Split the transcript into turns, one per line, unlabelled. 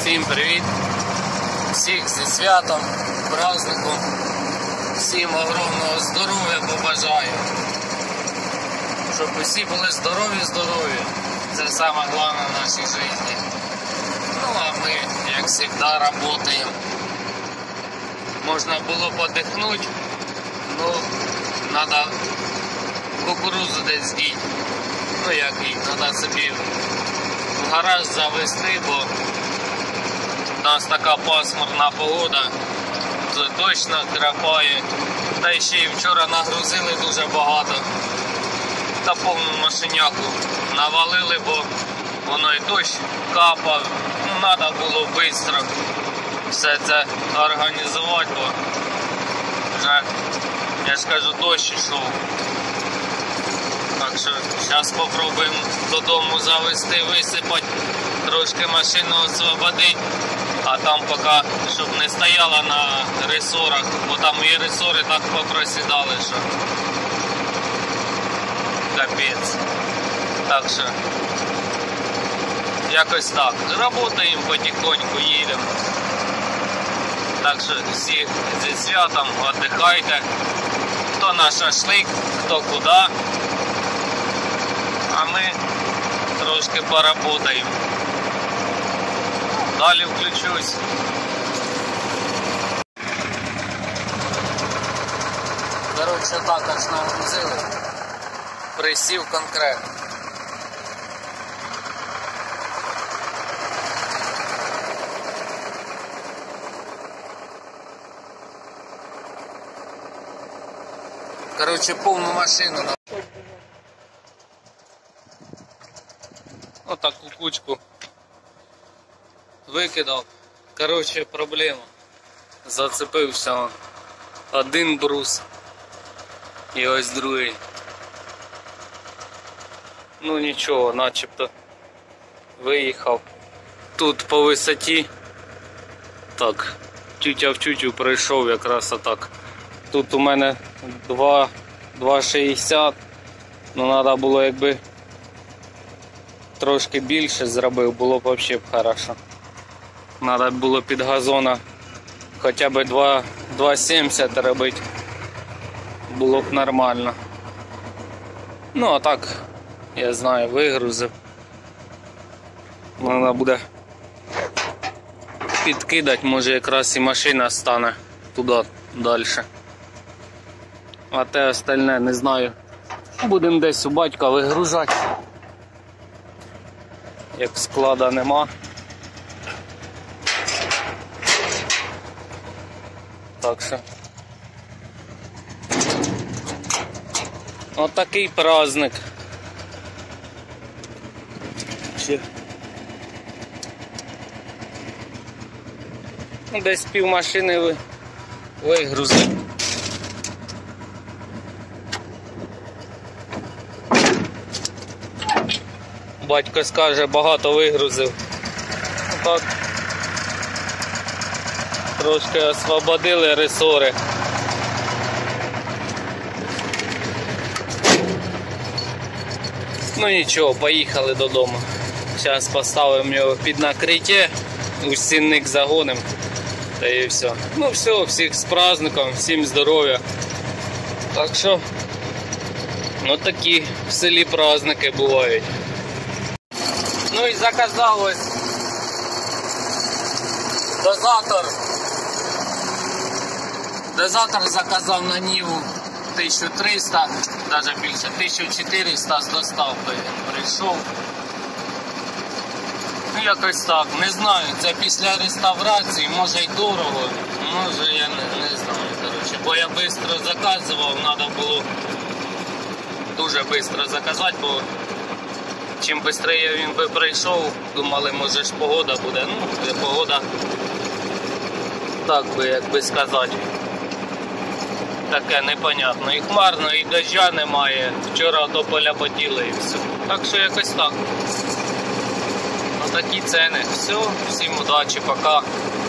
Всім привіт! Всіх зі святом, праздником, всім огромного здоров'я побажаю. Щоб усі були здорові. Це саме головне в нашій житті. Ну а ми, як завжди, працюємо. Можна було подихнути, ну, треба кукурузу десь діти. Ну як їх, треба собі в гараж завести, бо у нас така пасмурна погода, дощ накрапає, та ще й вчора нагрузили дуже багато, та повну машиняку навалили, бо воно і дощ капав, ну треба було швидко все це організувати, бо вже, я ж кажу, дощ йшов. Так що зараз спробуємо додому завести, висипати, трошки машину освободити, а там поки, щоб не стояла на ресорах, бо там і ресори так попросідали, що капець. Так що якось так. Работаємо потихоньку, їдемо. Так що всіх зі святом, віддихайте. Хто на шашлик, хто куди. А ми трошки поработаємо. Далі включусь. Коротше, так аж нагрузили. Присів конкретно. Коротше, повну машину. Отаку кучку викидав. Коротше, проблема. Зацепився один брус і ось другий. Ну нічого, начебто виїхав. Тут по висоті так, тютя в тютю пройшов якраз отак. Тут у мене 2,60, ну треба було якби трошки більше зробив, було б взагалі хорошо. Треба було під газона хоча б 2,70 робити, було б нормально. Ну а так, я знаю, вигрузив. Треба буде підкидати, може якраз і машина стане туди далі. А те остальне не знаю. Будемо десь у батька вигружати. Як склада нема. Так що отакий праздник. Десь пів машини вигрузив. Батько скаже, багато вигрузив. Так. Трошки освободили ресори. Ну нічого, поїхали додому. Зараз поставимо його під накриття, у стінник загонимо. Та і все. Ну все, всіх з праздником, всім здоров'я. Так що, ну такі в селі праздники бувають. Ну і заказав ось дозатор. Дозатор заказав на Ниву 1300, навіть більше, 1400 з доставкою прийшов. Ну якось так, не знаю, це після реставрації, може й дорого, може я не знаю, коротше. Бо я швидко заказував, треба було дуже швидко заказати, бо чим швидше він би прийшов, думали, може ж погода буде, ну погода, так би, як би сказати, таке непонятно. І хмарно, і доща немає, вчора до поля поділи і все. Так що якось так. Такі ціни. Все, всім удачі, пока.